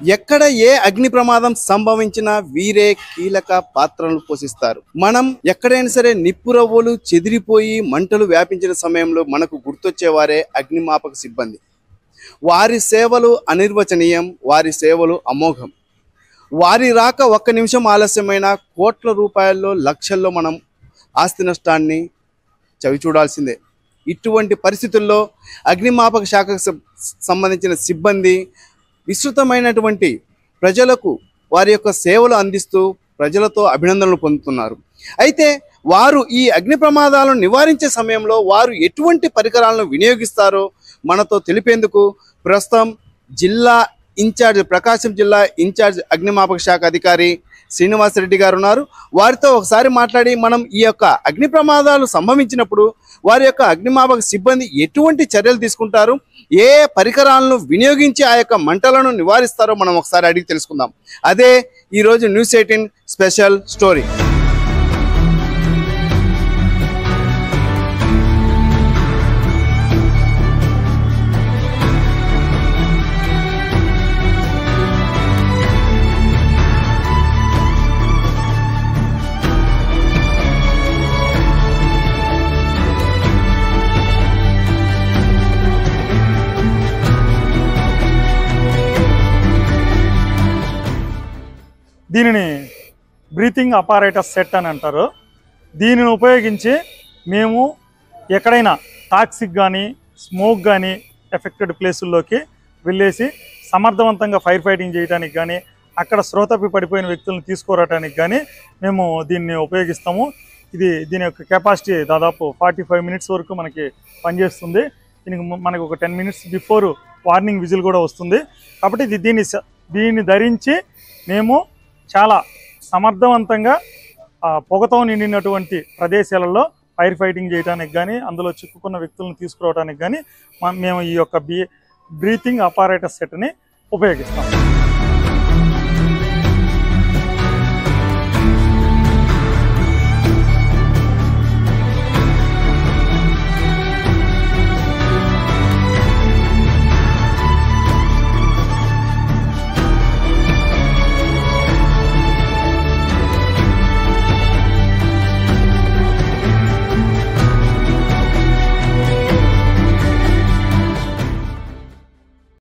ఎక్కడ ఏ అగ్ని ప్రమాదం సంభవించినా వీరే కీలక పాత్రలు పోషిస్తారు. మనం ఎక్కడైనా సరే నిప్పురవ్వలు చెదిరిపోయి మంటలు వ్యాపించిన సమయంలో మనకు గుర్తొచ్చేవారే అగ్నిమాపక సిబ్బంది. వారి సేవలు అనిర్వచనీయం, వారి సేవలు అమోఘం. వారి రాక ఒక్క నిమిషం ఆలస్యమైన కోట్ల రూపాయల్లో లక్షల్లో మనం ఆస్తి నష్టాన్ని చవిచూడాల్సిందే. ఇటువంటి పరిస్థితుల్లో అగ్నిమాపక శాఖకు సంబంధించిన సిబ్బంది విస్తృతమైనటువంటి ప్రజలకు వారి యొక్క సేవలు అందిస్తూ ప్రజలతో అభినందనలు పొందుతున్నారు. అయితే వారు ఈ అగ్ని ప్రమాదాలను నివారించే సమయంలో వారు ఎటువంటి పరికరాలను వినియోగిస్తారో మనతో తెలిపేందుకు ప్రస్తుతం జిల్లా ఇన్ఛార్జ్, ప్రకాశం జిల్లా ఇన్ఛార్జ్ అగ్నిమాపక శాఖ అధికారి శ్రీనివాసరెడ్డి గారు ఉన్నారు. వారితో ఒకసారి మాట్లాడి మనం ఈ యొక్క అగ్ని ప్రమాదాలు సంభవించినప్పుడు వారి యొక్క అగ్నిమాపక సిబ్బంది ఎటువంటి చర్యలు తీసుకుంటారు, ఏ పరికరాలను వినియోగించి ఆ యొక్క మంటలను నివారిస్తారో మనం ఒకసారి అడిగి తెలుసుకుందాం. అదే ఈరోజు న్యూస్ 18 స్పెషల్ స్టోరీ. దీనిని బ్రీతింగ్ అపారేటస్ సెట్ అని అంటారు. దీనిని ఉపయోగించి మేము ఎక్కడైనా టాక్సిక్ కానీ స్మోక్ కానీ ఎఫెక్టెడ్ ప్లేసుల్లోకి వెళ్ళేసి సమర్థవంతంగా ఫైర్ ఫైటింగ్ చేయడానికి కానీ అక్కడ శ్రోతపి పడిపోయిన వ్యక్తులను తీసుకురావడానికి కానీ మేము దీన్ని ఉపయోగిస్తాము. దీని యొక్క కెపాసిటీ దాదాపు 45 మినిట్స్ వరకు మనకి పనిచేస్తుంది. మనకు ఒక 10 మినిట్స్ బిఫోర్ వార్నింగ్ విజిల్ కూడా వస్తుంది. కాబట్టి దీన్ని ధరించి మేము చాలా సమర్థవంతంగా పొగతో నిండినటువంటి ప్రదేశాలలో ఫైర్ ఫైటింగ్ చేయడానికి కానీ అందులో చిక్కుకున్న వ్యక్తులను తీసుకురావడానికి కానీ మేము ఈ యొక్క బ్రీతింగ్ అపారేటస్ సెట్ని ఉపయోగిస్తాం.